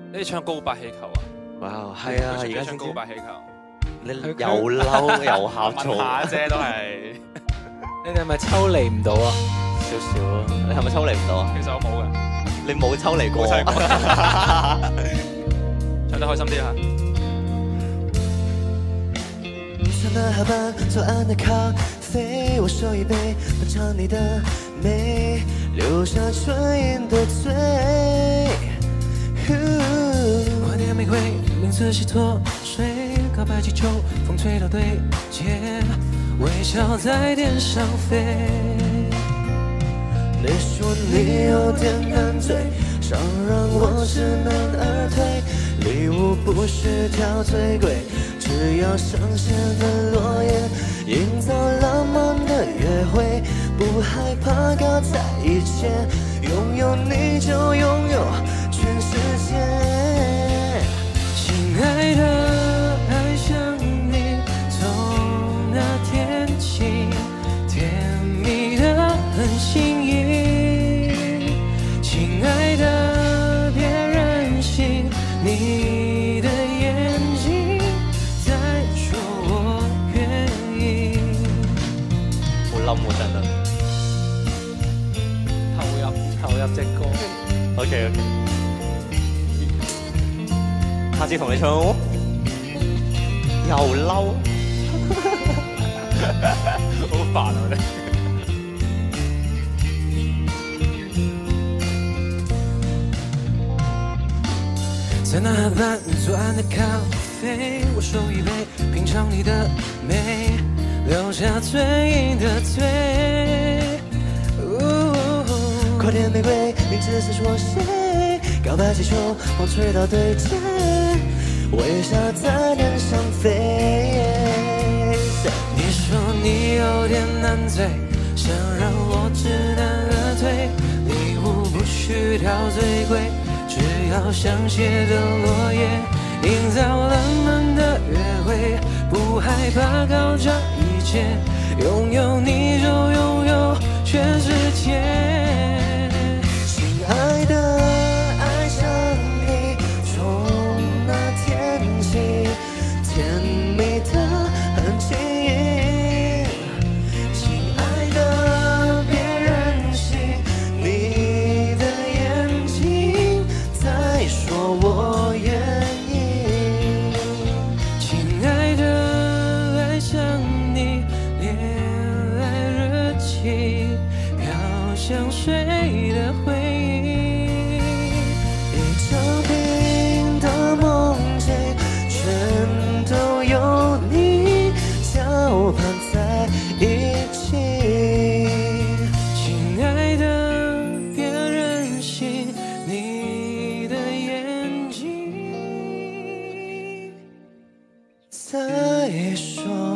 你哋唱高白氣球啊？ 哇，係啊，而家唱高白氣球， 你又嬲又呷醋， 問下啫都係。 你哋係咪抽離唔到啊？ 少少啊，你係咪抽離唔到啊？ 其實我冇嘅， 你冇抽離過， 唱得開心啲啊！ 在那河畔左岸的咖啡，我手一杯，品尝你的美，留下唇印的嘴。 花店玫瑰，名字洗脱水，告白气球，风吹到对街，微笑在天上飞。 你说你有点难醉，想让我知难而退，礼物不需挑最贵，只要香榭的落叶，营造浪漫的约会，不害怕搞在一起，拥有你就拥有全世界。 亲爱的，爱上你，从那天起，甜蜜的很轻易。亲爱的，别任性，你的眼睛在说我愿意。 好冧喎真係。 投入隻歌。 OK， 下次同你唱喎，又嬲， 好煩啊！我哋。 在那河畔左岸的咖啡，我手一杯，品尝你的美，留下唇印的嘴。 快点玫瑰，名字是说谁？告白气球，风吹到对街，微笑在天上飞。 你说你有点难醉，想让我知难而退，礼物不需挑最贵，只要香榭的落叶，营造浪漫的约会，不害怕高涨一切，拥有你就拥有全世界。 亲爱的，爱上你，从那天起，甜蜜的很轻易。亲爱的，别任性，你的眼睛在说我愿意。 亲爱的，爱上你，恋爱日记，飘香水的回忆。 一场冰的梦境，全都有你搅拌在一起。 亲爱的，别任性，你的眼睛在说